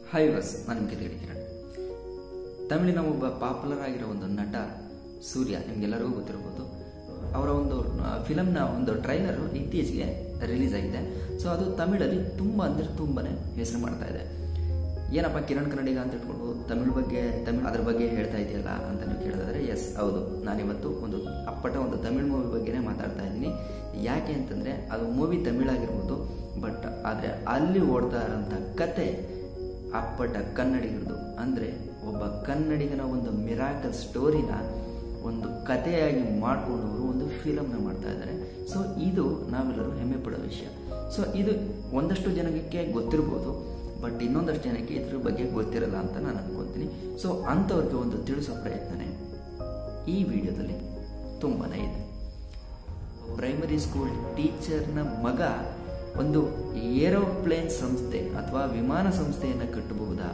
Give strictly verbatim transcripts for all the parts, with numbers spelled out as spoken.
Hi was ನಾನು ನಿಮಗೆ ಕಿರಣ್. ತಮಿಳಿನ ಒಬ್ಬ ಪಾಪ್ಯುಲರ್ ಆಗಿರೋ ಒಂದು ನಟ ಸೂರ್ಯ, ನಿಮ್ಗೆಲ್ಲರಿಗೂ ಗೊತ್ತಿರಬಹುದು. ಅವರ ಒಂದು ಫಿಲಮ್ನ ಒಂದು ಟ್ರೈಲರ್ ಇತ್ತೀಚೆಗೆ ರಿಲೀಸ್ ಆಗಿದೆ. ಸೊ ಅದು ತಮಿಳಲ್ಲಿ ತುಂಬ ಅಂದರೆ ತುಂಬಾನೇ ಹೆಸರು ಮಾಡ್ತಾ ಇದೆ. ಏನಪ್ಪ ಕಿರಣ್ ಕನ್ನಡಿಗ ಅಂತ ಇಟ್ಕೊಂಡು ತಮಿಳ್ ಬಗ್ಗೆ ತಮಿಳ್ ಅದ್ರ ಬಗ್ಗೆ ಹೇಳ್ತಾ ಇದೆಯಲ್ಲ ಅಂತ ನೀವು ಕೇಳಿದ್ರೆ, ಎಸ್ ಹೌದು, ನಾನಿವತ್ತು ಒಂದು ಅಪ್ಪಟ ಒಂದು ತಮಿಳ್ ಮೂವಿ ಬಗ್ಗೆನೇ ಮಾತಾಡ್ತಾ ಇದ್ದೀನಿ. ಯಾಕೆ ಅಂತಂದರೆ ಅದು ಮೂವಿ ತಮಿಳಾಗಿರ್ಬೋದು, ಬಟ್ ಆದರೆ ಅಲ್ಲಿ ಓಡ್ತಾ ಇರೋಂಥ ಕತೆ ಅಪ್ಪಟ ಕನ್ನಡಿಗರದು. ಅಂದರೆ ಒಬ್ಬ ಕನ್ನಡಿಗನ ಒಂದು ಮಿರಾಕಲ್ ಸ್ಟೋರಿನ ಒಂದು ಕಥೆಯಾಗಿ ಮಾಡಿಕೊಂಡವರು ಒಂದು ಫಿಲಮ್ನ ಮಾಡ್ತಾ ಇದ್ದಾರೆ. ಸೊ ಇದು ನಾವೆಲ್ಲರೂ ಹೆಮ್ಮೆ ಪಡೋ ವಿಷಯ. ಸೊ ಇದು ಒಂದಷ್ಟು ಜನಕ್ಕೆ ಗೊತ್ತಿರ್ಬೋದು, ಬಟ್ ಇನ್ನೊಂದಷ್ಟು ಜನಕ್ಕೆ ಇದ್ರ ಬಗ್ಗೆ ಗೊತ್ತಿರಲ್ಲ ಅಂತ ನಾನು ಅನ್ಕೊತೀನಿ. ಸೊ ಅಂಥವ್ರಿಗೆ ಒಂದು ತಿಳಿಸೋ ಪ್ರಯತ್ನನೇ ಈ ವಿಡಿಯೋದಲ್ಲಿ ತುಂಬಾನೇ ಇದೆ. ಪ್ರೈಮರಿ ಸ್ಕೂಲ್ ಟೀಚರ್ನ ಮಗ ಒಂದು ಏರೋಪ್ಲೇನ್ ಸಂಸ್ಥೆ ಅಥವಾ ವಿಮಾನ ಸಂಸ್ಥೆಯನ್ನು ಕಟ್ಟಬಹುದಾ?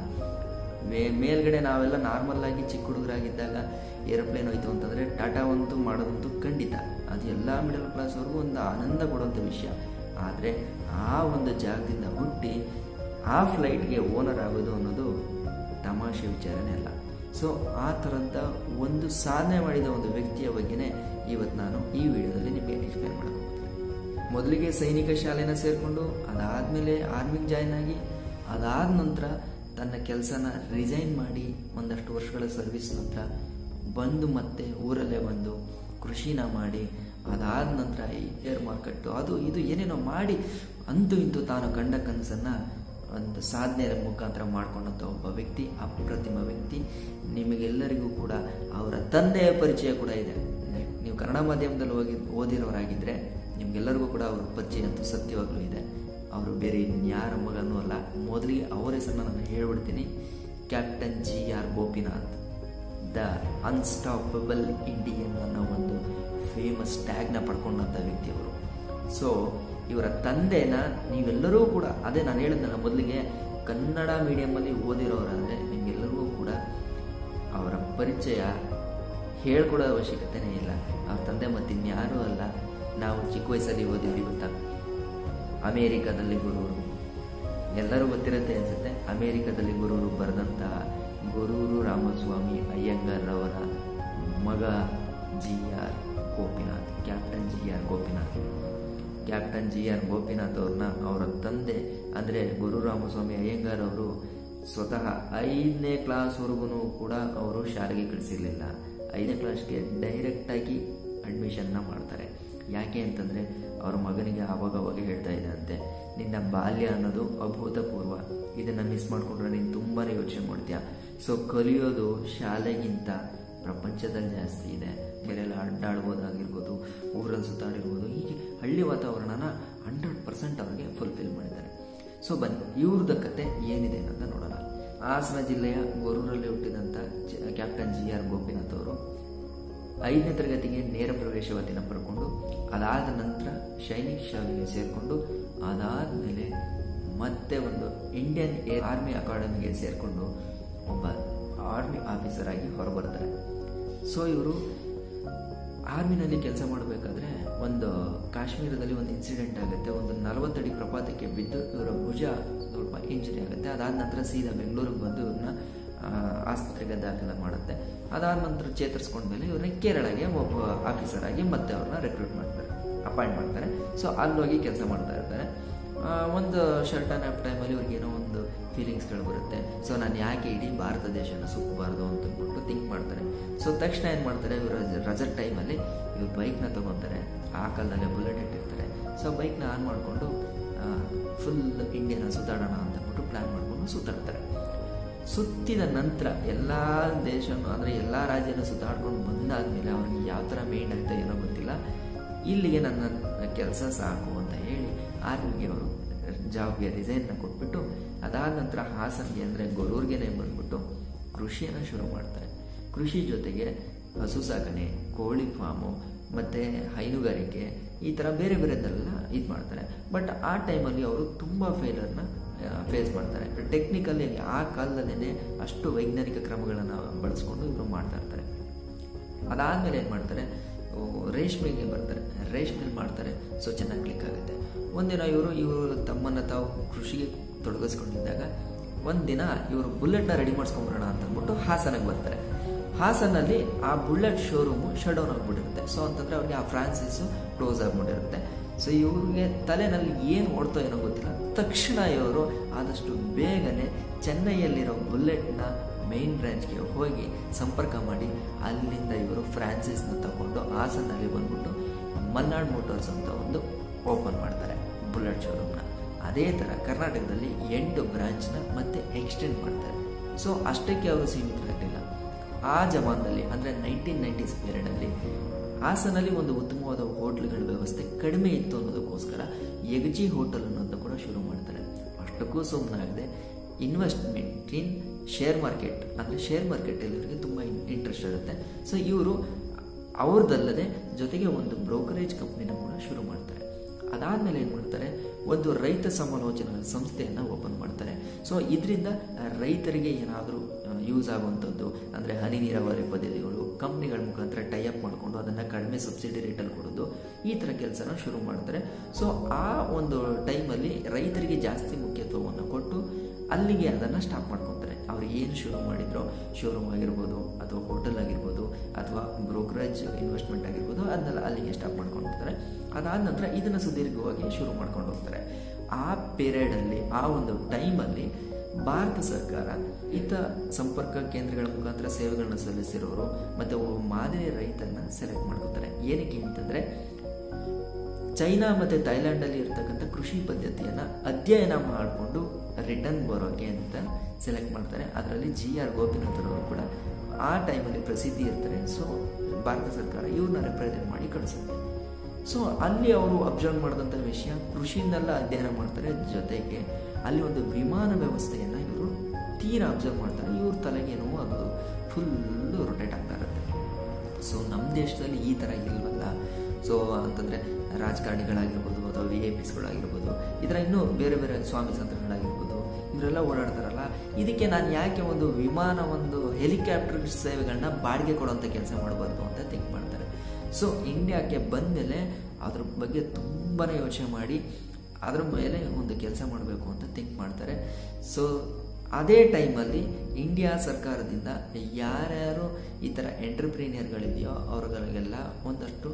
ಮೇಲ್ಗಡೆ ನಾವೆಲ್ಲ ನಾರ್ಮಲ್ ಆಗಿ ಚಿಕ್ಕ ಹುಡುಗರಾಗಿದ್ದಾಗ ಏರೋಪ್ಲೇನ್ ಹೋಯ್ತು ಅಂತಂದರೆ ಟಾಟಾ ಅಂತೂ ಮಾಡೋದಂತೂ ಖಂಡಿತ, ಅದು ಎಲ್ಲ ಮಿಡಲ್ ಕ್ಲಾಸ್ ಅವ್ರಿಗೂ ಒಂದು ಆನಂದ ಕೊಡುವಂಥ ವಿಷಯ. ಆದರೆ ಆ ಒಂದು ಜಾಗದಿಂದ ಹುಟ್ಟಿ ಆ ಫ್ಲೈಟ್ಗೆ ಓನರ್ ಆಗೋದು ಅನ್ನೋದು ತಮಾಷೆ ವಿಚಾರನೇ ಅಲ್ಲ. ಸೊ ಆ ಥರದ ಒಂದು ಸಾಧನೆ ಮಾಡಿದ ಒಂದು ವ್ಯಕ್ತಿಯ ಬಗ್ಗೆನೇ ಇವತ್ತು ನಾನು ಈ ವಿಡಿಯೋದಲ್ಲಿ ನಿಮಗೆ ಎಕ್ಸ್ಪ್ಲೇನ್ ಮಾಡಕ್ಕೆ ಹೋಗ್ತೀನಿ. ಮೊದಲಿಗೆ ಸೈನಿಕ ಶಾಲೆನ ಸೇರಿಕೊಂಡು ಅದಾದಮೇಲೆ ಆರ್ಮಿಗೆ ಜಾಯ್ನ್ ಆಗಿ ಅದಾದ ನಂತರ ತನ್ನ ಕೆಲಸನ ರಿಸೈನ್ ಮಾಡಿ ಒಂದಷ್ಟು ವರ್ಷಗಳ ಸರ್ವಿಸ್ ನಂತರ ಬಂದು ಮತ್ತೆ ಊರಲ್ಲೇ ಬಂದು ಕೃಷಿನ ಮಾಡಿ ಅದಾದ ನಂತರ ಈ ಏರ್ ಮಾರ್ಕೆಟ್ಟು ಅದು ಇದು ಏನೇನೋ ಮಾಡಿ ಅಂತೂ ಇಂತೂ ತಾನು ಕಂಡ ಕನಸನ್ನು ಒಂದು ಸಾಧನೆ ಮುಖಾಂತರ ಮಾಡ್ಕೊಂಡಂಥ ಒಬ್ಬ ವ್ಯಕ್ತಿ, ಅಪ್ರತಿಮ ವ್ಯಕ್ತಿ. ನಿಮಗೆಲ್ಲರಿಗೂ ಕೂಡ ಅವರ ತಂದೆಯ ಪರಿಚಯ ಕೂಡ ಇದೆ. ನೀವು ಕನ್ನಡ ಮಾಧ್ಯಮದಲ್ಲಿ ಹೋಗಿ ಓದಿರೋರಾಗಿದ್ದರೆ ನಿಮಗೆಲ್ಲರಿಗೂ ಕೂಡ ಅವ್ರ ಪರಿಚಯ ಅಂತೂ ಸತ್ಯವಾಗ್ಲೂ ಇದೆ. ಅವರು ಬೇರೆ ಇನ್ಯಾರ ಮಗನೂ ಅಲ್ಲ. ಮೊದಲಿಗೆ ಅವರ ಹೆಸರನ್ನ ನಾನು ಹೇಳ್ಬಿಡ್ತೀನಿ. Captain G R Gopinath, the unstoppable Indian ಅನ್ನೋ ಒಂದು ಫೇಮಸ್ ಟ್ಯಾಗ್ನ ಪಡ್ಕೊಂಡಂಥ ವ್ಯಕ್ತಿಯವರು. ಸೊ ಇವರ ತಂದೆನ ನೀವೆಲ್ಲರೂ ಕೂಡ, ಅದೇ ನಾನು ಹೇಳಿದ್ನಲ್ಲ ಮೊದಲಿಗೆ, ಕನ್ನಡ ಮೀಡಿಯಮಲ್ಲಿ ಓದಿರೋರಾದರೆ ನಿಮಗೆಲ್ಲರಿಗೂ ಕೂಡ ಅವರ ಪರಿಚಯ ಹೇಳ್ಕೊಡೋ ಅವಶ್ಯಕತೆನೇ ಇಲ್ಲ. ಅವ್ರ ತಂದೆ ಮತ್ತು ಇನ್ಯಾರೂ ಅಲ್ಲ, ನಾವು ಚಿಕ್ಕ ವಯಸ್ಸಲ್ಲಿ ಓದಿದ್ವಿ ಗೊತ್ತಾ, ಅಮೇರಿಕಾದಲ್ಲಿ ಗುರೂರು, ಎಲ್ಲರೂ ಗೊತ್ತಿರುತ್ತೆ ಅನ್ಸುತ್ತೆ. ಅಮೇರಿಕಾದಲ್ಲಿ ಗುರೂರು ಬರೆದಂಥ ಗೊರೂರು ರಾಮಸ್ವಾಮಿ ಅಯ್ಯಂಗಾರ್ ಅವರ ಮಗ G R Gopinath, captain G R Gopinath. Captain G R Gopinath ಅವ್ರನ್ನ ಅವರ ತಂದೆ ಅಂದರೆ ಗೊರೂರು ರಾಮಸ್ವಾಮಿ ಅಯ್ಯಂಗಾರ್ ಅವರು ಸ್ವತಃ ಐದನೇ ಕ್ಲಾಸ್ವರೆಗೂ ಕೂಡ ಅವರು ಶಾಲೆಗೆ ಕಳಿಸಿರಲಿಲ್ಲ. ಐದನೇ ಕ್ಲಾಸ್ಗೆ ಡೈರೆಕ್ಟಾಗಿ ಅಡ್ಮಿಷನ್ನ ಮಾಡ್ತಾರೆ. ಯಾಕೆ ಅಂತಂದರೆ ಅವ್ರ ಮಗನಿಗೆ ಆವಾಗವಾಗ ಹೇಳ್ತಾ ಇದ್ದಂತೆ, ನಿನ್ನ ಬಾಲ್ಯ ಅನ್ನೋದು ಅಭೂತಪೂರ್ವ, ಇದನ್ನು ಮಿಸ್ ಮಾಡಿಕೊಂಡ್ರೆ ನೀನು ತುಂಬಾ ಯೋಚನೆ ಮಾಡ್ತೀಯ. ಸೊ ಕಲಿಯೋದು ಶಾಲೆಗಿಂತ ಪ್ರಪಂಚದಲ್ಲಿ ಜಾಸ್ತಿ ಇದೆ. ಬೇರೆಲ್ಲ ಅಡ್ಡಾಡ್ಬೋದಾಗಿರ್ಬೋದು, ಊರಲ್ಲಿ ಸುತ್ತಾಡಿರ್ಬೋದು, ಹೀಗೆ ಹಳ್ಳಿ ವಾತಾವರಣನ ಹಂಡ್ರೆಡ್ ಪರ್ಸೆಂಟ್ ಅವ್ರಿಗೆ ಫುಲ್ಫಿಲ್ ಮಾಡಿದ್ದಾರೆ. ಸೊ ಬನ್ನಿ ಇವ್ರದ್ದು ಕತೆ ಏನಿದೆ ಅನ್ನೋದನ್ನ ನೋಡೋಣ. ಹಾಸನ ಜಿಲ್ಲೆಯ ಗೊರೂರಲ್ಲಿ ಹುಟ್ಟಿದಂಥ ಕ್ಯಾಪ್ಟನ್ ಜಿ ಆರ್ ಗೋಪಿನಾಥ್ ಅವರು ಐದನೇ ತರಗತಿಗೆ ನೇರ ಪ್ರವೇಶವತಿನ ಪಡ್ಕೊಂಡು ಅದಾದ ನಂತರ ಸೈನಿಕ್ ಶಾಲೆಗೆ ಸೇರಿಕೊಂಡು ಅದಾದಮೇಲೆ ಮತ್ತೆ ಒಂದು ಇಂಡಿಯನ್ ಏರ್ ಆರ್ಮಿ ಅಕಾಡೆಮಿಗೆ ಸೇರಿಕೊಂಡು ಒಬ್ಬ ಆರ್ಮಿ ಆಫೀಸರ್ ಆಗಿ ಹೊರಬರ್ತಾರೆ. ಸೊ ಇವರು ಆರ್ಮಿನಲ್ಲಿ ಕೆಲಸ ಮಾಡಬೇಕಾದ್ರೆ ಒಂದು ಕಾಶ್ಮೀರದಲ್ಲಿ ಒಂದು ಇನ್ಸಿಡೆಂಟ್ ಆಗುತ್ತೆ. ಒಂದು ನಲವತ್ತಡಿ ಪ್ರಪಾತಕ್ಕೆ ಬಿದ್ದು ಇವರ ಭುಜ ಸ್ವಲ್ಪ ಇಂಜರಿ ಆಗುತ್ತೆ. ಅದಾದ ನಂತರ ಸೀದಾ ಬೆಂಗಳೂರಿಗೆ ಬಂದು ಇವ್ರನ್ನ ಆಸ್ಪತ್ರೆಗೆ ದಾಖಲೆ ಮಾಡುತ್ತೆ. ಅದಾದ ನಂತರ ಚೇತರಿಸ್ಕೊಂಡ್ಮೇಲೆ ಇವ್ರನ್ನ ಕೇರಳಗೆ ಒಬ್ಬ ಆಫೀಸರ್ ಆಗಿ ಮತ್ತೆ ಅವ್ರನ್ನ ರೆಕ್ರೂಟ್ ಮಾಡ್ತಾರೆ, ಅಪಾಯಿಂಟ್ ಮಾಡ್ತಾರೆ. ಸೊ ಅಲ್ಲೋಗಿ ಕೆಲಸ ಮಾಡ್ತಾ ಇರ್ತಾರೆ. ಒಂದು ಶರ್ಟನ್ ಆಫ್ ಟೈಮಲ್ಲಿ ಇವ್ರಿಗೇನೋ ಒಂದು ಫೀಲಿಂಗ್ಸ್ಗಳು ಬರುತ್ತೆ. ಸೊ ನಾನು ಯಾಕೆ ಇಡೀ ಭಾರತ ದೇಶನ ಸುತ್ತಬಾರ್ದು ಅಂತ ಅಂದ್ಬಿಟ್ಟು ಥಿಂಕ್ ಮಾಡ್ತಾರೆ. ಸೊ ತಕ್ಷಣ ಏನು ಮಾಡ್ತಾರೆ, ಇವರು ರಜರ್ ಟೈಮಲ್ಲಿ ಇವ್ರು ಬೈಕ್ನ ತೊಗೊತಾರೆ. ಆ ಕಾಲದಲ್ಲೇ ಬುಲೆಟ್ ಇಟ್ಟಿರ್ತಾರೆ. ಸೊ ಬೈಕ್ನ ಆನ್ ಮಾಡಿಕೊಂಡು ಫುಲ್ ಇಂಡಿಯಾನ ಸುತ್ತಾಡೋಣ ಅಂತ ಅಂದ್ಬಿಟ್ಟು ಪ್ಲ್ಯಾನ್ ಮಾಡಿಕೊಂಡು ಸುತ್ತಾಡ್ತಾರೆ. ಸುತ್ತಿದ ನಂತರ ಎಲ್ಲ ದೇಶನೂ ಅಂದರೆ ಎಲ್ಲ ರಾಜ್ಯನ ಸುತ್ತಾಡ್ಕೊಂಡು ಬಂದಾದಮೇಲೆ ಅವ್ರಿಗೆ ಯಾವ ಥರ ಮೇಂಡ್ ಆಗುತ್ತೆ ಏನೋ ಗೊತ್ತಿಲ್ಲ, ಇಲ್ಲಿಗೆ ನನ್ನ ಕೆಲಸ ಸಾಕು ಅಂತ ಹೇಳಿ ಆರ್ಮಿಗೆ ಅವರು ಜಾಬ್ಗೆ ರಿಸೈನ್ನ ಕೊಟ್ಬಿಟ್ಟು ಅದಾದ ನಂತರ ಹಾಸನ್ಗೆ ಅಂದರೆ ಗೊರೂರ್ಗೆನೆ ಬಂದ್ಬಿಟ್ಟು ಕೃಷಿಯನ್ನು ಶುರು ಮಾಡ್ತಾರೆ. ಕೃಷಿ ಜೊತೆಗೆ ಹಸು ಸಾಕಣೆ, ಕೋಳಿ ಫಾರ್ಮು ಮತ್ತು ಹೈನುಗಾರಿಕೆ, ಈ ಥರ ಬೇರೆ ಬೇರೆದೆಲ್ಲ ಇದು ಮಾಡ್ತಾರೆ. ಬಟ್ ಆ ಟೈಮಲ್ಲಿ ಅವರು ತುಂಬ ಫೇಲರ್ನ ಫೇಸ್ ಮಾಡ್ತಾರೆ. ಟೆಕ್ನಿಕಲಿ ಆ ಕಾಲದಲ್ಲೇ ಅಷ್ಟು ವೈಜ್ಞಾನಿಕ ಕ್ರಮಗಳನ್ನು ಬಳಸ್ಕೊಂಡು ಇವರು ಮಾಡ್ತಾ ಇರ್ತಾರೆ. ಅದಾದಮೇಲೆ ಏನು ಮಾಡ್ತಾರೆ, ರೇಷ್ಮೆಗೆ ಬರ್ತಾರೆ, ರೇಷ್ಮೆಲಿ ಮಾಡ್ತಾರೆ. ಸೊ ಚೆನ್ನಾಗಿ ಕ್ಲಿಕ್ ಆಗುತ್ತೆ. ಒಂದಿನ ಇವರು ಇವರು ತಮ್ಮನ್ನು ತಾವು ಕೃಷಿಗೆ ತೊಡಗಿಸ್ಕೊಂಡಿದ್ದಾಗ ಒಂದು ದಿನ ಇವರು ಬುಲೆಟ್ನ ರೆಡಿ ಮಾಡಿಸ್ಕೊಂಬರೋಣ ಅಂತ ಅಂದ್ಬಿಟ್ಟು ಹಾಸನಿಗೆ ಬರ್ತಾರೆ. ಹಾಸನಲ್ಲಿ ಆ ಬುಲೆಟ್ ಶೋರೂಮು ಶಟ್ ಡೌನ್ ಆಗಿಬಿಟ್ಟಿರುತ್ತೆ. ಸೊ ಅಂತಂದರೆ ಅವ್ರಿಗೆ ಆ ಫ್ರಾನ್ಸೈಸು ಕ್ಲೋಸ್ ಆಗಿಬಿಟ್ಟಿರುತ್ತೆ. ಸೊ ಇವ್ರಿಗೆ ತಲೆನಲ್ಲಿ ಏನು ಓಡ್ತೋ ಏನೋ ಗೊತ್ತಿಲ್ಲ. ತಕ್ಷಣ ಇವರು ಆದಷ್ಟು ಬೇಗನೆ ಚೆನ್ನೈಯಲ್ಲಿರೋ ಬುಲೆಟ್ನ ಮೇನ್ ಬ್ರಾಂಚ್ಗೆ ಹೋಗಿ ಸಂಪರ್ಕ ಮಾಡಿ ಅಲ್ಲಿಂದ ಇವರು ಫ್ರಾನ್ಸೈಸ್ನ ತಗೊಂಡು ಹಾಸನಲ್ಲಿ ಬಂದ್ಬಿಟ್ಟು ಮಲ್ನಾಡ್ ಮೋಟಾರ್ಸ್ ಅಂತ ಒಂದು ಓಪನ್ ಮಾಡ್ತಾರೆ ಬುಲೆಟ್ ಶೋರೂಮ್ನ. ಅದೇ ಥರ ಕರ್ನಾಟಕದಲ್ಲಿ ಎಂಟು ಬ್ರಾಂಚ್ನ ಮತ್ತೆ ಎಕ್ಸ್ಟೆಂಡ್ ಮಾಡ್ತಾರೆ. ಸೊ ಅಷ್ಟಕ್ಕೆ ಅವರು ಸೀಮಿತರಾಗಲಿಲ್ಲ. ಆ ಜಮಾನದಲ್ಲಿ ಅಂದರೆ ನೈನ್ಟೀನ್ ನೈಂಟೀಸ್ ಪೀರಿಯಡಲ್ಲಿ ಹಾಸನಲ್ಲಿ ಒಂದು ಉತ್ತಮವಾದ ಹೋಟ್ಲ್ಗಳ ವ್ಯವಸ್ಥೆ ಕಡಿಮೆ ಇತ್ತು ಅನ್ನೋದಕ್ಕೋಸ್ಕರ ಯಗಜಿ ಹೋಟೆಲ್ ಅನ್ನೋದನ್ನ ಕೂಡ ಶುರು ಮಾಡ್ತಾರೆ. ಅಷ್ಟಕ್ಕೂ ಸುಮ್ಮನಾಗದೆ ಇನ್ವೆಸ್ಟ್ಮೆಂಟ್ ಇನ್ ಶೇರ್ ಮಾರ್ಕೆಟ್ ಅಂದರೆ ಶೇರ್ ಮಾರ್ಕೆಟಲ್ಲಿ ಇವರಿಗೆ ತುಂಬ ಇಂಟ್ರೆಸ್ಟ್ ಇರುತ್ತೆ. ಸೊ ಇವರು ಅವ್ರದ್ದಲ್ಲದೆ ಜೊತೆಗೆ ಒಂದು ಬ್ರೋಕರೇಜ್ ಕಂಪ್ನಿನ ಕೂಡ ಶುರು ಮಾಡ್ತಾರೆ. ಅದಾದಮೇಲೆ ಏನು ಮಾಡ್ತಾರೆ, ಒಂದು ರೈತ ಸಮಾಲೋಚನಾ ಸಂಸ್ಥೆಯನ್ನು ಓಪನ್ ಮಾಡ್ತಾರೆ. ಸೊ ಇದರಿಂದ ರೈತರಿಗೆ ಏನಾದರೂ ಯೂಸ್ ಆಗುವಂಥದ್ದು ಅಂದರೆ ಹನಿ ನೀರಾವರಿ ಪದ್ಧತಿಗಳು ಕಂಪ್ನಿಗಳ ಮುಖಾಂತರ ಟೈಅಪ್ ಮಾಡಿಕೊಂಡು ಅದನ್ನು ಕಡಿಮೆ ಸಬ್ಸಿಡಿ ರೇಟಲ್ಲಿ ಕೊಡೋದು, ಈ ಥರ ಕೆಲಸನ ಶುರು ಮಾಡ್ತಾರೆ. ಸೊ ಆ ಒಂದು ಟೈಮಲ್ಲಿ ರೈತರಿಗೆ ಜಾಸ್ತಿ ಮುಖ್ಯತ್ವವನ್ನು ಕೊಟ್ಟು ಅಲ್ಲಿಗೆ ಅದನ್ನು ಸ್ಟಾಪ್ ಮಾಡ್ಕೊತಾರೆ. ಅವ್ರು ಏನು ಶುರು ಮಾಡಿದ್ರೋ ಶೋರೂಮ್ ಆಗಿರ್ಬೋದು ಅಥವಾ ಹೋಟೆಲ್ ಆಗಿರ್ಬೋದು ಅಥವಾ ಬ್ರೋಕರೇಜ್ ಇನ್ವೆಸ್ಟ್ಮೆಂಟ್ ಆಗಿರ್ಬೋದು ಅದನ್ನೆಲ್ಲ ಅಲ್ಲಿಗೆ ಸ್ಟಾಪ್ ಮಾಡ್ಕೊಂಡಿರ್ತಾರೆ. ಅದಾದ ನಂತರ ಇದನ್ನು ಸುದೀರ್ಘವಾಗಿ ಶುರು ಮಾಡ್ಕೊಂಡು ಹೋಗ್ತಾರೆ. ಆ ಪೀರಿಯಡಲ್ಲಿ ಆ ಒಂದು ಟೈಮಲ್ಲಿ ಭಾರತ ಸರ್ಕಾರ ಹಿತ ಸಂಪರ್ಕ ಕೇಂದ್ರಗಳ ಮುಖಾಂತರ ಸೇವೆಗಳನ್ನ ಸಲ್ಲಿಸಿರೋರು ಮತ್ತು ಮಾದರಿ ರೈತರನ್ನ ಸೆಲೆಕ್ಟ್ ಮಾಡ್ಕೋತಾರೆ. ಏನಕ್ಕೆ ಅಂತಂದರೆ ಚೈನಾ ಮತ್ತು ಥೈಲ್ಯಾಂಡಲ್ಲಿ ಇರ್ತಕ್ಕಂಥ ಕೃಷಿ ಪದ್ಧತಿಯನ್ನು ಅಧ್ಯಯನ ಮಾಡಿಕೊಂಡು ರಿಟರ್ನ್ ಬರೋಕೆ ಅಂತ ಸೆಲೆಕ್ಟ್ ಮಾಡ್ತಾರೆ. ಅದರಲ್ಲಿ ಜಿ ಆರ್ ಗೋಪಿನಾಥರವರು ಕೂಡ ಆ ಟೈಮಲ್ಲಿ ಪ್ರಸಿದ್ಧಿ ಇರ್ತಾರೆ. ಸೊ ಭಾರತ ಸರ್ಕಾರ ಇವ್ರನ್ನ ರೆಪ್ರೆಸೆಂಟ್ ಮಾಡಿ ಕಳಿಸುತ್ತೆ. ಸೊ ಅಲ್ಲಿ ಅವರು ಅಬ್ಸರ್ವ್ ಮಾಡಿದಂಥ ವಿಷಯ ಕೃಷಿನೆಲ್ಲ ಅಧ್ಯಯನ ಮಾಡ್ತಾರೆ. ಜೊತೆಗೆ ಅಲ್ಲಿ ಒಂದು ವಿಮಾನ ವ್ಯವಸ್ಥೆಯನ್ನು ಇವರು ತೀರಾ ಅಬ್ಸರ್ವ್ ಮಾಡ್ತಾರೆ. ಇವ್ರ ತಲೆಗೇನೋ ಅದು ಫುಲ್ಲು ರೊಟೇಟ್ ಆಗ್ತಾ ಇರುತ್ತೆ. ಸೊ ನಮ್ಮ ದೇಶದಲ್ಲಿ ಈ ಥರ ಇಲ್ವಲ್ಲ. ಸೊ ಅಂತಂದರೆ ರಾಜಕಾರಣಿಗಳಾಗಿರ್ಬೋದು ಅಥವಾ ವಿ ಐ ಪಿಸ್ಗಳಾಗಿರ್ಬೋದು ಈ ಥರ ಇನ್ನೂ ಬೇರೆ ಬೇರೆ ಸ್ವಾಮಿ ಸಂತಗಳಾಗಿರ್ಬೋದು ಇವರೆಲ್ಲ ಓಡಾಡ್ತಾರಲ್ಲ, ಇದಕ್ಕೆ ನಾನು ಯಾಕೆ ಒಂದು ವಿಮಾನ ಒಂದು ಹೆಲಿಕಾಪ್ಟರ್ ಸೇವೆಗಳನ್ನ ಬಾಡಿಗೆ ಕೊಡೋಂಥ ಕೆಲಸ ಮಾಡಬಾರ್ದು ಅಂತ ಥಿಂಕ್ ಮಾಡ್ತಾರೆ. ಸೊ ಇಂಡಿಯಾಕ್ಕೆ ಬಂದಮೇಲೆ ಅದ್ರ ಬಗ್ಗೆ ತುಂಬಾ ಯೋಚನೆ ಮಾಡಿ ಅದ್ರ ಮೇಲೆ ಒಂದು ಕೆಲಸ ಮಾಡಬೇಕು ಅಂತ ಥಿಂಕ್ ಮಾಡ್ತಾರೆ. ಸೊ ಅದೇ ಟೈಮಲ್ಲಿ ಇಂಡಿಯಾ ಸರ್ಕಾರದಿಂದ ಯಾರ್ಯಾರು ಈ ಥರ ಎಂಟರ್ಪ್ರೀನಿಯರ್ಗಳಿದೆಯೋ ಅವ್ರಿಗೆಲ್ಲ ಒಂದಷ್ಟು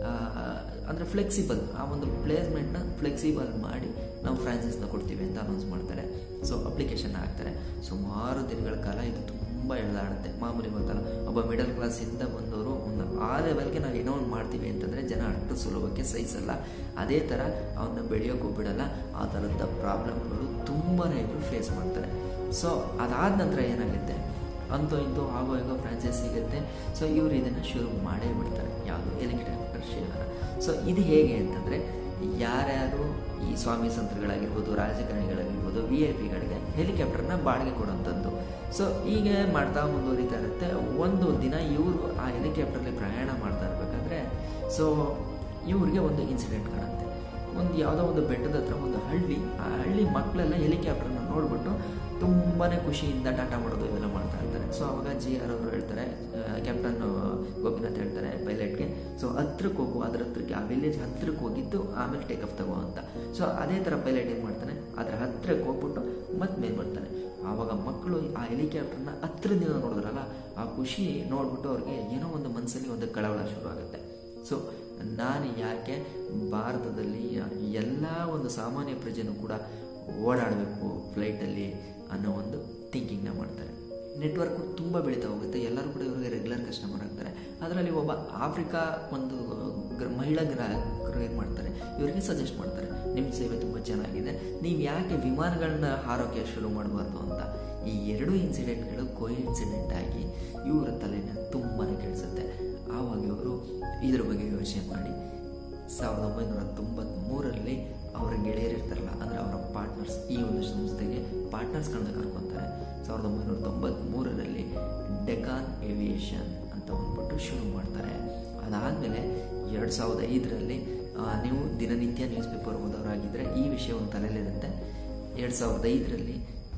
ಅಂದರೆ ಫ್ಲೆಕ್ಸಿಬಲ್ ಆ ಒಂದು ಪ್ಲೇಸ್ಮೆಂಟ್ನ ಫ್ಲೆಕ್ಸಿಬಲ್ ಮಾಡಿ ನಾವು ಫ್ರಾಂಚೈಸ್ನ ಕೊಡ್ತೀವಿ ಅಂತ ಅನೌನ್ಸ್ ಮಾಡ್ತಾರೆ. ಸೊ ಅಪ್ಲಿಕೇಶನ್ ಹಾಕ್ತಾರೆ. ಸುಮಾರು ದಿನಗಳ ಕಾಲ ಇದು ತುಂಬ ಎಳೆದಾಡುತ್ತೆ. ಮಾಮೂಲಿ ಗೊತ್ತಲ್ಲ, ಒಬ್ಬ ಮಿಡಲ್ ಕ್ಲಾಸಿಂದ ಬಂದವರು ಒಂದು ಆ ಲೆವೆಲ್ಗೆ ನಾವು ಏನೋ ಒಂದು ಮಾಡ್ತೀವಿ ಅಂತಂದರೆ ಜನ ಅಷ್ಟು ಸುಲಭಕ್ಕೆ ಸಹಿಸಲ್ಲ. ಅದೇ ಥರ ಅವನ್ನ ಬೆಳೆಯೋಕ್ಕೂ ಬಿಡಲ್ಲ. ಆ ಥರದ ಪ್ರಾಬ್ಲಮ್ಗಳು ತುಂಬಾ ಇವರು ಫೇಸ್ ಮಾಡ್ತಾರೆ. ಸೊ ಅದಾದ ನಂತರ ಏನಾಗುತ್ತೆ, ಅಂತೂ ಇಂತೂ ಆಗೋ ಹೇಗೋ ಫ್ರಾಂಚೈಸ್ ಸಿಗುತ್ತೆ. ಸೊ ಇವರು ಇದನ್ನು ಶುರು ಮಾಡೇ ಬಿಡ್ತಾರೆ, ಯಾವುದು ಹೆಲಿಕಾಪ್ಟರ್ ಸೇವೆನ. ಸೊ ಇದು ಹೇಗೆ ಅಂತಂದರೆ ಯಾರ್ಯಾರು ಈ ಸ್ವಾಮಿ ಸಂತರುಗಳಾಗಿರ್ಬೋದು ರಾಜಕಾರಣಿಗಳಾಗಿರ್ಬೋದು ವಿ ಐ ಪಿಗಳಿಗೆ ಹೆಲಿಕಾಪ್ಟರ್ನ ಬಾಡಿಗೆ ಕೊಡೋಂಥದ್ದು. ಸೊ ಹೀಗೆ ಮಾಡ್ತಾ ಮುಂದುವರಿತಾ ಇರುತ್ತೆ. ಒಂದು ದಿನ ಇವರು ಆ ಹೆಲಿಕಾಪ್ಟರ್ಲಿ ಪ್ರಯಾಣ ಮಾಡ್ತಾ ಇರಬೇಕಾದ್ರೆ ಸೊ ಇವ್ರಿಗೆ ಒಂದು ಇನ್ಸಿಡೆಂಟ್ ಕಾಣುತ್ತೆ. ಒಂದು ಯಾವುದೋ ಒಂದು ಬೆಟ್ಟದ ಹತ್ರ ಒಂದು ಹಳ್ಳಿ, ಆ ಹಳ್ಳಿ ಮಕ್ಕಳೆಲ್ಲ ಹೆಲಿಕಾಪ್ಟರ್ನ ನೋಡ್ಬಿಟ್ಟು ತುಂಬಾ ಖುಷಿಯಿಂದ ಟಾಟಾ ಮಾಡೋದು ಇವೆಲ್ಲ ಮಾಡ್ತಾ ಇರ್ತಾರೆ. ಸೊ ಅವಾಗ ಜಿ ಆರ್ ಅವರು ಹೇಳ್ತಾರೆ, ಕ್ಯಾಪ್ಟನ್ ಗೋಪಿನಾಥ್ ಹೇಳ್ತಾರೆ ಪೈಲಟ್ಗೆ, ಸೊ ಹತ್ರಕ್ಕೆ ಹೋಗು, ಅದ್ರ ಹತ್ರಕ್ಕೆ ಆ ವಿಲೇಜ್ ಹತ್ರಕ್ಕೆ ಹೋಗಿದ್ದು ಆಮೇಲೆ ಟೇಕ್ ಆಫ್ ತಗೋ ಅಂತ. ಸೊ ಅದೇ ಥರ ಪೈಲಟ್ ಏನು ಮಾಡ್ತಾನೆ, ಅದರ ಹತ್ರಕ್ಕೆ ಹೋಗ್ಬಿಟ್ಟು ಮತ್ತೆ ಮೇಲೆ ಬರ್ತಾನೆ. ಆವಾಗ ಮಕ್ಕಳು ಆ ಹೆಲಿಕಾಪ್ಟರ್ನ ಹತ್ರದಿಂದ ನೋಡಿದ್ರಲ್ಲ, ಆ ಖುಷಿ ನೋಡ್ಬಿಟ್ಟು ಅವ್ರಿಗೆ ಏನೋ ಒಂದು ಮನಸ್ಸಲ್ಲಿ ಒಂದು ಕಳವಳ ಶುರು ಆಗುತ್ತೆ. ಸೊ ನಾನು ಯಾಕೆ ಭಾರತದಲ್ಲಿ ಎಲ್ಲ ಒಂದು ಸಾಮಾನ್ಯ ಪ್ರಜೆನೂ ಕೂಡ ಓಡಾಡಬೇಕು ಫ್ಲೈಟಲ್ಲಿ ಅನ್ನೋ ಒಂದು ಥಿಂಕಿಂಗ್ನ ಮಾಡ್ತಾರೆ. ನೆಟ್ವರ್ಕು ತುಂಬ ಬೆಳೀತಾ ಹೋಗುತ್ತೆ. ಎಲ್ಲರೂ ಕೂಡ ಇವರಿಗೆ ರೆಗ್ಯುಲರ್ ಕಸ್ಟಮರ್ ಆಗ್ತಾರೆ. ಅದರಲ್ಲಿ ಒಬ್ಬ ಆಫ್ರಿಕಾ ಒಂದು ಮಹಿಳಾ ಗ್ರಾಹಕರು ಏನು ಮಾಡ್ತಾರೆ, ಇವರಿಗೆ ಸಜೆಸ್ಟ್ ಮಾಡ್ತಾರೆ, ನಿಮ್ಮ ಸೇವೆ ತುಂಬ ಚೆನ್ನಾಗಿದೆ, ನೀವು ಯಾಕೆ ವಿಮಾನಗಳನ್ನ ಹಾರೋಕೆ ಶುರು ಮಾಡಬಾರ್ದು ಅಂತ. ಈ ಎರಡು ಇನ್ಸಿಡೆಂಟ್ಗಳು ಕೋ ಇನ್ಸಿಡೆಂಟ್ ಆಗಿ ಇವರ ತಲೆನ ತುಂಬಾ ಕೆಡಿಸುತ್ತೆ. ಆವಾಗ ಇವರು ಇದ್ರ ಬಗ್ಗೆ ಯೋಚನೆ ಮಾಡಿ ಸಾವಿರದ ಒಂಬೈನೂರ ತೊಂಬತ್ತ್ಮೂರರಲ್ಲಿ ಅವರ ಗೆಳೆಯರಿರ್ತಾರಲ್ಲ, ಅಂದರೆ ಅವರ ಪಾರ್ಟ್ನರ್ಸ್, ಈ ಒಂದು ಸಂಸ್ಥೆಗೆ ಪಾರ್ಟ್ನರ್ಸ್ಗಳನ್ನ ಕರ್ಕೊತಾರೆ. ಸಾವಿರದ ಒಂಬೈನೂರ ತೊಂಬತ್ತ್ಮೂರರಲ್ಲಿ ಡೆಕಾನ್ ಏವಿಯೇಷನ್ ಅಂತ ಅಂದ್ಬಿಟ್ಟು ಶುರು ಮಾಡ್ತಾರೆ. ಅದಾದಮೇಲೆ ಎರಡು ಸಾವಿರದ ಐದರಲ್ಲಿ ನೀವು ದಿನನಿತ್ಯ ನ್ಯೂಸ್ ಪೇಪರ್ ಓದೋರಾಗಿದ್ದರೆ ಈ ವಿಷಯ ಒಂದು ತಲೆಯಲ್ಲಿರುತ್ತೆ. ಎರಡು ಸಾವಿರದ ಐದರಲ್ಲಿ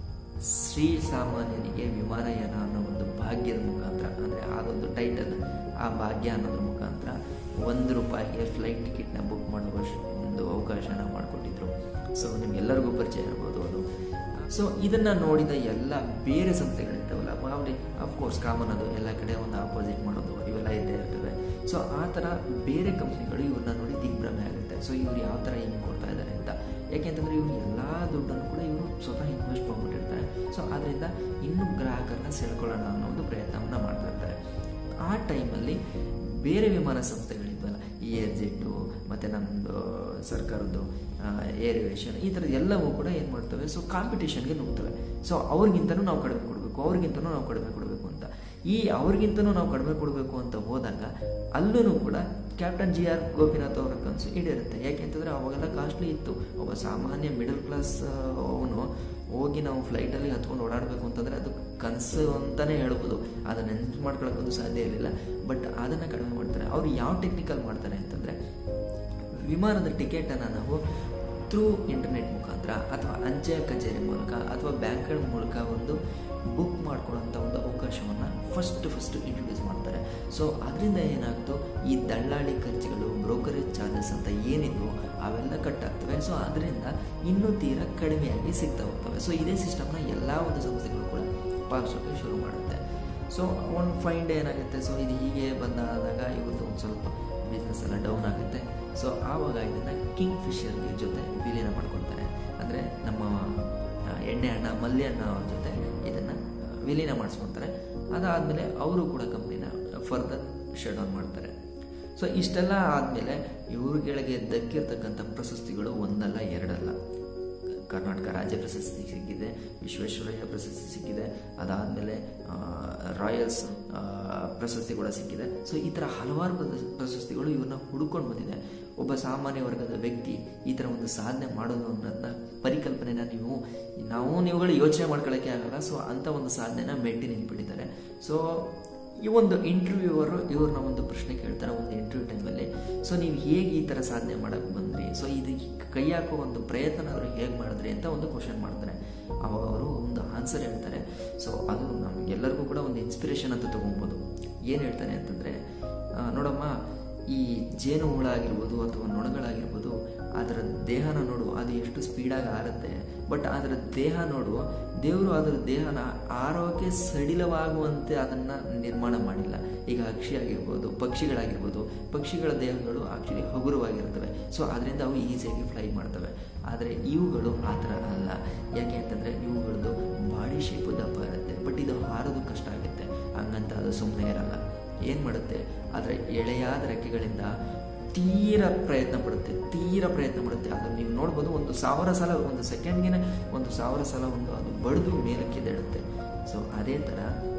ಶ್ರೀ ಸಾಮಾನ್ಯನಿಗೆ ವಿಮಾನಯಾನ ಅನ್ನೋ ಒಂದು ಭಾಗ್ಯದ ಮುಖಾಂತರ, ಅಂದರೆ ಅದೊಂದು ಟೈಟಲ್, ಆ ಭಾಗ್ಯ ಅನ್ನೋದ್ರ ಮುಖಾಂತರ ಒಂದು ರೂಪಾಯಿಗೆ ಫ್ಲೈಟ್ ಟಿಕೆಟ್ನ ಬುಕ್ ಮಾಡುವ ಒಂದು ಅವಕಾಶನ ಮಾಡಿಕೊಟ್ಟಿದ್ರು. ಸೊ ನಿಮ್ಗೆಲ್ಲರಿಗೂ ಪರಿಚಯ ಇರ್ಬೋದು ಅದು. ಸೊ ಇದನ್ನು ನೋಡಿದ ಎಲ್ಲ ಬೇರೆ ಸಂಸ್ಥೆಗಳಿರ್ತಾವಲ್ಲ, ಮಾಮೂಲಿ ಅಫ್ಕೋರ್ಸ್ ಕಾಮನ್ ಅದು ಎಲ್ಲ ಕಡೆ ಒಂದು ಆಪೋಸಿಟ್ ಮಾಡೋದು ಇವೆಲ್ಲ ಇದ್ದೇ ಇರ್ತವೆ. ಸೊ ಆ ಥರ ಬೇರೆ ಕಂಪ್ನಿಗಳು ಇವ್ರನ್ನ ನೋಡಿ ದಿಗ್ಭ್ರಮೆ ಆಗುತ್ತೆ. ಸೊ ಇವ್ರು ಯಾವ ಥರ ಹಿಂಗೆ ಕೊಡ್ತಾ ಇದ್ದಾರೆ ಅಂತ. ಯಾಕೆಂತಂದರೆ ಇವರು ಎಲ್ಲ ದುಡ್ಡನ್ನು ಕೂಡ ಇವರು ಸ್ವತಃ ಇನ್ವೆಸ್ಟ್ ಮಾಡ್ಬಿಟ್ಟಿರ್ತಾರೆ. ಸೊ ಅದರಿಂದ ಇನ್ನೂ ಗ್ರಾಹಕರನ್ನ ಸೆಳ್ಕೊಳ್ಳೋಣ ಅನ್ನೋ ಒಂದು ಪ್ರಯತ್ನವನ್ನು ಮಾಡ್ತಾ ಇರ್ತಾರೆ. ಆ ಟೈಮಲ್ಲಿ ಬೇರೆ ವಿಮಾನ ಸಂಸ್ಥೆಗಳಿದ್ವಲ್ಲ, ಈ ಏರ್ ಜೆಟ್ಟು ಮತ್ತು ನಮ್ಮದು ಸರ್ಕಾರದ್ದು ಏರಿಯೇಷನ್, ಈ ಥರದ್ದು ಎಲ್ಲವೂ ಕೂಡ ಏನು ಮಾಡ್ತವೆ, ಸೊ ಕಾಂಪಿಟೇಷನ್ಗೆ ನುಗ್ತವೆ. ಸೊ ಅವ್ರಿಗಿಂತನೂ ನಾವು ಕಡಿಮೆ ಕೊಡಬೇಕು, ಅವ್ರಿಗಿಂತನೂ ನಾವು ಕಡಿಮೆ ಕೊಡಬೇಕು ಅಂತ. ಈ ಅವ್ರಿಗಿಂತನೂ ನಾವು ಕಡಿಮೆ ಕೊಡಬೇಕು ಅಂತ ಹೋದಾಗ ಅಲ್ಲೂ ಕೂಡ ಕ್ಯಾಪ್ಟನ್ ಜಿ ಆರ್ ಗೋಪಿನಾಥ್ ಅವರ ಕನಸು ಈಡೇರುತ್ತೆ. ಯಾಕೆಂತಂದರೆ ಅವಾಗೆಲ್ಲ ಕಾಸ್ಟ್ಲಿ ಇತ್ತು. ಒಬ್ಬ ಸಾಮಾನ್ಯ ಮಿಡಲ್ ಕ್ಲಾಸ್ ಅವನು ಹೋಗಿ ನಾವು ಫ್ಲೈಟಲ್ಲಿ ಹತ್ಕೊಂಡು ಓಡಾಡಬೇಕು ಅಂತಂದರೆ ಅದು ಕನಸು ಅಂತಲೇ ಹೇಳ್ಬೋದು. ಅದನ್ನು ನೆನ್ಪು ಮಾಡ್ಕೊಳ್ಳೋಕ್ಕಂತೂ ಸಾಧ್ಯ ಇರಲಿಲ್ಲ. ಬಟ್ ಅದನ್ನು ಕಡಿಮೆ ಮಾಡ್ತಾರೆ. ಅವರು ಯಾವ ಟೆಕ್ನಿಕಲ್ ಮಾಡ್ತಾರೆ ಅಂತಂದರೆ, ವಿಮಾನದ ಟಿಕೆಟನ್ನು ನಾವು ಥ್ರೂ ಇಂಟರ್ನೆಟ್ ಮುಖಾಂತರ ಅಥವಾ ಅಂಚೆ ಕಚೇರಿ ಮೂಲಕ ಅಥವಾ ಬ್ಯಾಂಕ್ಗಳ ಮೂಲಕ ಒಂದು ಬುಕ್ ಮಾಡ್ಕೊಳ್ಳೋಂಥ ಒಂದು ಅವಕಾಶವನ್ನು ಫಸ್ಟ್ ಫಸ್ಟ್ ಇಂಟ್ರೊಡ್ಯೂಸ್ ಮಾಡ್ತಾರೆ. ಸೊ ಅದರಿಂದ ಏನಾಗ್ತು, ಈ ದಳ್ಳಾಳಿ ಖರ್ಚುಗಳು, ಬ್ರೋಕರೇಜ್ ಚಾರ್ಜಸ್ ಅಂತ ಏನಿದ್ವು ಅವೆಲ್ಲ ಕಟ್ ಆಗ್ತವೆ. ಸೊ ಅದರಿಂದ ಇನ್ನೂ ತೀರಾ ಕಡಿಮೆಯಾಗಿ ಸಿಗ್ತಾ ಹೋಗ್ತವೆ. ಸೊ ಇದೇ ಸಿಸ್ಟಮ್ನ ಎಲ್ಲ ಒಂದು ಸಂಸ್ಥೆಗಳು ಕೂಡ ಪಾಲಿಸೋಕ್ಕೆ ಶುರು ಮಾಡುತ್ತೆ. ಸೊ ಒಂದು ಫೈನ್ ಡೇ ಏನಾಗುತ್ತೆ, ಸೊ ಇದು ಹೀಗೆ ಬಂದಾದಾಗ ಇವ್ರದ್ದು ಒಂದು ಸ್ವಲ್ಪ ಬಿಸ್ನೆಸ್ ಎಲ್ಲ ಡೌನ್ ಆಗುತ್ತೆ. ಸೊ ಆವಾಗ ಇದನ್ನು ಕಿಂಗ್ ಫಿಶರ್ ಜೊತೆ ವಿಲೀನ ಮಾಡ್ಕೊತಾರೆ. ಅಂದರೆ ನಮ್ಮ ಎಣ್ಣೆ ಅಣ್ಣ ಮಲ್ಯ ಅಣ್ಣ ಅವ್ರ ಜೊತೆ ಇದನ್ನು ವಿಲೀನ ಮಾಡಿಸ್ಕೊತಾರೆ. ಅದಾದಮೇಲೆ ಅವರು ಕೂಡ ಕಂಪ್ನಿನ ಫರ್ದರ್ ಶಟ್ ಡೌನ್ ಮಾಡ್ತಾರೆ. ಸೊ ಇಷ್ಟೆಲ್ಲ ಆದಮೇಲೆ ಇವ್ರುಗಳಿಗೆ ದಕ್ಕಿರ್ತಕ್ಕಂಥ ಪ್ರಶಸ್ತಿಗಳು ಒಂದಲ್ಲ ಎರಡಲ್ಲ. ಕರ್ನಾಟಕ ರಾಜ್ಯ ಪ್ರಶಸ್ತಿ ಸಿಕ್ಕಿದೆ, ವಿಶ್ವೇಶ್ವರಯ್ಯ ಪ್ರಶಸ್ತಿ ಸಿಕ್ಕಿದೆ, ಅದಾದಮೇಲೆ ರಾಯಲ್ಸ್ ಪ್ರಶಸ್ತಿ ಕೂಡ ಸಿಕ್ಕಿದೆ. ಸೊ ಈ ಥರ ಹಲವಾರು ಪ್ರಶಸ್ತಿಗಳು ಇವ್ರನ್ನ ಹುಡುಕೊಂಡು ಬಂದಿದೆ. ಒಬ್ಬ ಸಾಮಾನ್ಯ ವರ್ಗದ ವ್ಯಕ್ತಿ ಈ ಥರ ಒಂದು ಸಾಧನೆ ಮಾಡೋದು ಅನ್ನೋದನ್ನ ಪರಿಕಲ್ಪನೆನ ನೀವು ನಾವು ನೀವುಗಳು ಯೋಚನೆ ಮಾಡ್ಕೊಳ್ಳೋಕ್ಕೆ ಆಗಲ್ಲ. ಸೊ ಅಂಥ ಒಂದು ಸಾಧನೆನ ಮೆಟ್ಟಿ ನಿಂತ್ಬಿಟ್ಟಿದ್ದಾರೆ. ಸೊ ಈ ಒಂದು ಇಂಟರ್ವ್ಯೂವರು ಇವ್ರನ್ನ ಒಂದು ಪ್ರಶ್ನೆ ಕೇಳ್ತಾರೆ ಒಂದು ಇಂಟರ್ವ್ಯೂ ಟೈಮಲ್ಲಿ. ಸೊ ನೀವು ಹೇಗೆ ಈ ಥರ ಸಾಧನೆ ಮಾಡೋಕ್ಕೆ ಬಂದ್ರಿ, ಸೊ ಇದು ಕೈ ಹಾಕೋ ಒಂದು ಪ್ರಯತ್ನ ಅವರು ಹೇಗೆ ಮಾಡಿದ್ರಿ ಅಂತ ಒಂದು ಕ್ವಶನ್ ಮಾಡ್ತಾರೆ. ಅವಾಗ ಅವರು ಒಂದು ಆನ್ಸರ್ ಹೇಳ್ತಾರೆ. ಸೊ ಅದು ನಮಗೆಲ್ಲರಿಗೂ ಕೂಡ ಒಂದು ಇನ್ಸ್ಪಿರೇಷನ್ ಅಂತ ತೊಗೊಬೋದು. ಏನು ಹೇಳ್ತಾರೆ ಅಂತಂದರೆ, ನೋಡಮ್ಮ, ಈ ಜೇನು ಹುಳ ಆಗಿರ್ಬೋದು ಅಥವಾ ನೊಣಗಳಾಗಿರ್ಬೋದು, ಅದರ ದೇಹನ ನೋಡು, ಅದು ಎಷ್ಟು ಸ್ಪೀಡಾಗಿ ಆರುತ್ತೆ. ಬಟ್ ಅದರ ದೇಹ ನೋಡು, ದೇವರು ಅದರ ದೇಹನ ಆರೋಗ್ಯ ಸಡಿಲವಾಗುವಂತೆ ಅದನ್ನು ನಿರ್ಮಾಣ ಮಾಡಿಲ್ಲ. ಈಗ ಅಕ್ಷಿ ಆಗಿರ್ಬೋದು, ಪಕ್ಷಿಗಳಾಗಿರ್ಬೋದು, ಪಕ್ಷಿಗಳ ದೇಹಗಳು ಆಕ್ಚುಲಿ ಹಗುರವಾಗಿರ್ತವೆ. ಸೊ ಅದರಿಂದ ಅವು ಈಸಿಯಾಗಿ ಫ್ಲೈ ಮಾಡ್ತವೆ. ಆದರೆ ಇವುಗಳು ಆ ಥರ ಅಲ್ಲ. ಯಾಕೆ ಅಂತಂದರೆ ಇವುಗಳದ್ದು ಬಾಡಿ ಶೇಪು ದಪ್ಪ ಇರುತ್ತೆ. ಬಟ್ ಇದು ಹಾರೋದು ಕಷ್ಟ ಆಗುತ್ತೆ. ಹಂಗಂತ ಅದು ಸುಮ್ಮನೆ ಇರಲ್ಲ. ಏನು ಮಾಡುತ್ತೆ, ಅದರ ಎಳೆಯಾದ ರೆಕ್ಕೆಗಳಿಂದ ತೀರ ಪ್ರಯತ್ನ ಪಡುತ್ತೆ ತೀರ ಪ್ರಯತ್ನ ಪಡುತ್ತೆ ಅದನ್ನು ನೀವು ನೋಡ್ಬೋದು. ಒಂದು ಸಾವಿರ ಸಲ, ಒಂದು ಸೆಕೆಂಡ್ಗೆ ಒಂದು ಸಾವಿರ ಸಲ ಒಂದು ಅದು ಬಡಿದು ಮೇಲಕ್ಕೆ ಎದ್ದೇಳುತ್ತೆ. ಸೊ ಅದೇ ಥರ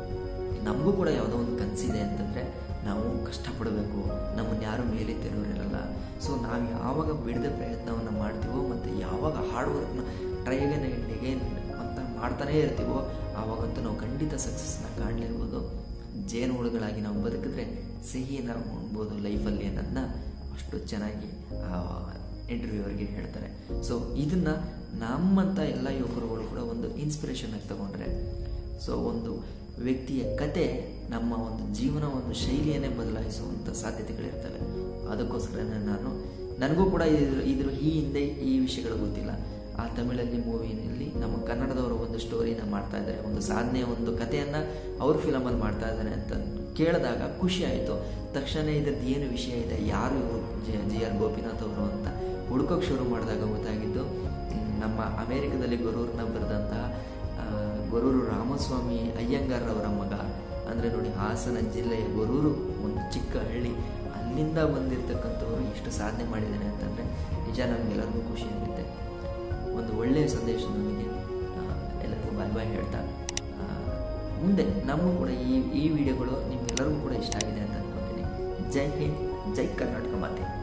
ನಮಗೂ ಕೂಡ ಯಾವುದೋ ಒಂದು ಕನಸಿದೆ ಅಂತಂದರೆ ನಾವು ಕಷ್ಟಪಡಬೇಕು. ನಮ್ಮನ್ನು ಯಾರು ಮೇಲೆ ತೆರೋರಿರಲ್ಲ. ಸೊ ನಾವು ಯಾವಾಗ ಬಿಡದೆ ಪ್ರಯತ್ನವನ್ನು ಮಾಡ್ತೀವೋ ಮತ್ತು ಯಾವಾಗ ಹಾರ್ಡ್ ವರ್ಕ್ನ ಟ್ರೈ ಅಗೇನ್ ಆ್ಯಂಡ್ ಅಗೇನ್ ಅಂತ ಮಾಡ್ತಾನೇ ಇರ್ತೀವೋ ಆವಾಗಂತೂ ನಾವು ಖಂಡಿತ ಸಕ್ಸಸ್ನ ಕಾಣಲೇಬೋದು. ಜೇನು ಹುಳುಗಳಾಗಿ ನಾವು ಬದುಕಿದ್ರೆ ಸಿಹಿನ ಉಣ್ಬೋದು ಲೈಫಲ್ಲಿ ಅನ್ನೋದನ್ನ ಅಷ್ಟು ಚೆನ್ನಾಗಿ ಇಂಟರ್ವ್ಯೂವರ್ಗೆ ಹೇಳ್ತಾರೆ. ಸೊ ಇದನ್ನು ನಮ್ಮಂಥ ಎಲ್ಲ ಯುವಕರುಗಳು ಕೂಡ ಒಂದು ಇನ್ಸ್ಪಿರೇಷನ್ ಆಗಿ ತಗೊಂಡ್ರೆ, ಸೊ ಒಂದು ವ್ಯಕ್ತಿಯ ಕತೆ ನಮ್ಮ ಒಂದು ಜೀವನ ಒಂದು ಶೈಲಿಯನ್ನೇ ಬದಲಾಯಿಸುವಂಥ ಸಾಧ್ಯತೆಗಳಿರ್ತವೆ. ಅದಕ್ಕೋಸ್ಕರ ನಾನು ನನಗೂ ಕೂಡ ಇದ್ರ ಇದ್ರ ಈ ಹಿಂದೆ ಈ ವಿಷಯಗಳು ಗೊತ್ತಿಲ್ಲ. ಆ ತಮಿಳಲ್ಲಿ ಮೂವಿನಲ್ಲಿ ನಮ್ಮ ಕನ್ನಡದವರು ಒಂದು ಸ್ಟೋರಿನ ಮಾಡ್ತಾ ಇದ್ದಾರೆ, ಒಂದು ಸಾಧನೆಯ ಒಂದು ಕಥೆಯನ್ನು ಅವ್ರ ಫಿಲಮಲ್ಲಿ ಮಾಡ್ತಾ ಇದ್ದಾರೆ ಅಂತ ಕೇಳಿದಾಗ ಖುಷಿ ಆಯಿತು. ತಕ್ಷಣ ಇದ್ರದ್ದು ಏನು ವಿಷಯ ಇದೆ, ಯಾರು ಇವರು ಜಿ ಜಿ ಆರ್ ಗೋಪಿನಾಥ್ ಅವರು ಅಂತ ಹುಡ್ಕೋಕ್ಕೆ ಶುರು ಮಾಡಿದಾಗ ಗೊತ್ತಾಗಿದ್ದು, ನಮ್ಮ ಅಮೇರಿಕದಲ್ಲಿ ಗೊರೂರ್ನ ಬರೆದಂತಹ ಗೊರೂರು ರಾಮಸ್ವಾಮಿ ಅಯ್ಯಂಗಾರ್ ಅವರ ಮಗ. ಅಂದರೆ ನೋಡಿ, ಹಾಸನ ಜಿಲ್ಲೆಯ ಗೊರೂರು ಒಂದು ಚಿಕ್ಕ ಹಳ್ಳಿ, ಅಲ್ಲಿಂದ ಬಂದಿರತಕ್ಕಂಥವ್ರು ಎಷ್ಟು ಸಾಧನೆ ಮಾಡಿದ್ದಾರೆ ಅಂತಂದರೆ ನಿಜ ನಮಗೆಲ್ಲರಿಗೂ ಖುಷಿಯಾಗುತ್ತೆ. ಒಂದು ಒಳ್ಳೆಯ ಸಂದೇಶ ನಮಗೆ ಎಲ್ಲರಿಗೂ ಬಾಯ್ ಬಾಯ್ ಹೇಳ್ತಾ, ಮುಂದೆ ನಮಗೂ ಕೂಡ ಈ ಈ ವಿಡಿಯೋಗಳು ನಿಮ್ಗೆಲ್ಲರಿಗೂ ಕೂಡ ಇಷ್ಟ ಆಗಿದೆ ಅಂತ ಅನ್ಕೊತೀನಿ. ಜೈ ಹಿಂದ್, ಜೈ ಕರ್ನಾಟಕ ಮಾತೆ.